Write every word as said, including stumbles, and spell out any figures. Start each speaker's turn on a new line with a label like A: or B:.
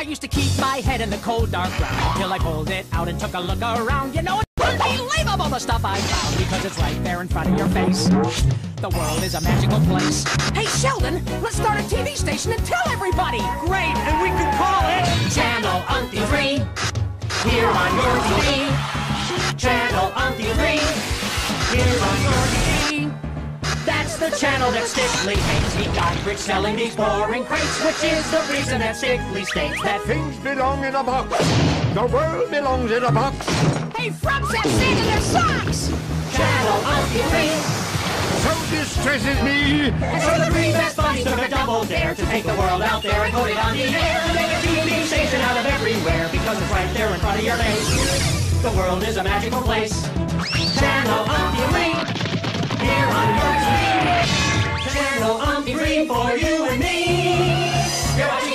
A: used to keep my head in the cold, dark ground till I pulled it out and took a look around. You know, it's unbelievable the stuff I found because it's right there in front of your face. The world is a magical place. Hey, Sheldon, let's start a T V station and tell everybody. Great, and we could call it Channel Umptee three. Here on your T V. Channel Umptee three. Here on your T V. That's the channel that Stickley hates. He got rich selling these boring crates, which is the reason that Stickley states that
B: things belong in a box. The world belongs in a box.
A: Hey, frogs have sand in their socks. Channel Umptee three.
B: So distresses me.
A: And so the three best buddies took a double dare to take the world out there and put it on the air. Make a T V station out of everywhere because it's right there in front of your face. The world is a magical place. Channel Umptee three. Here on your T V. Channel Umptee three for you and me. You're watching